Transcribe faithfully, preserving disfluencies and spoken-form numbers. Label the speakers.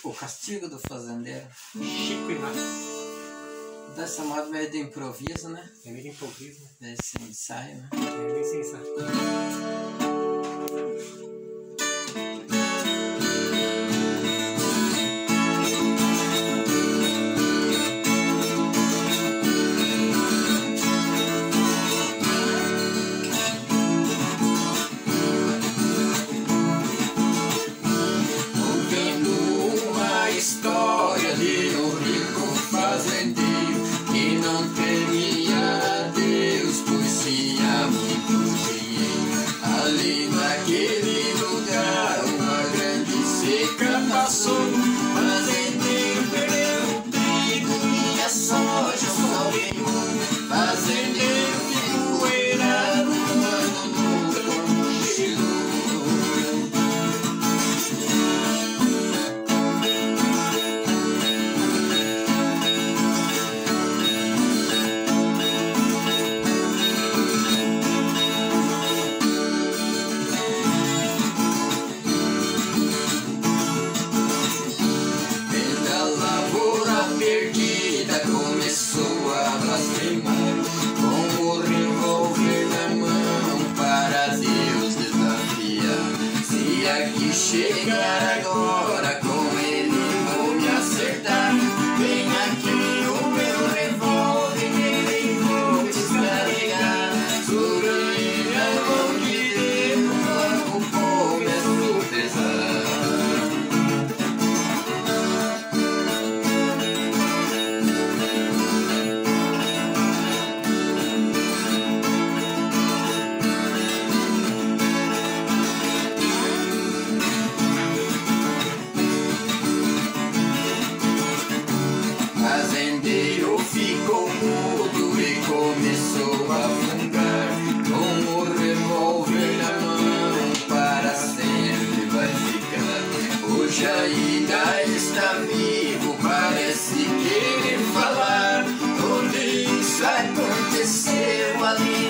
Speaker 1: O Castigo do Fazendeiro.
Speaker 2: Chico Inácio.
Speaker 1: Dessa modo meio de improviso, né?
Speaker 2: É meio de improviso, né?
Speaker 1: Desse ensaio, né?
Speaker 2: É meio sem ensaio.
Speaker 1: História de um rico fazendeiro que não temia Deus, pois tinha muito dinheiro. Ali naquele lugar uma grande seca passou. O fazendeiro perdeu o trigo e a soja só queimou. Fazendeiro ficou errado quando nunca chegou. Perdida começou a blasfemar, com o revólver na mão para Deus desafiar. Se aqui chegar agora, com ele vou me acertar. Vem aqui o meu revólver, nele vou descarregar. Sobre ele a mão de Deus, o povo é sua pesar. Fazendeiro ficou mudo e começou a fungar, com o revólver na mão para sempre vai ficar. Hoje ainda está vivo, parece querer falar. Tudo isso aconteceu ali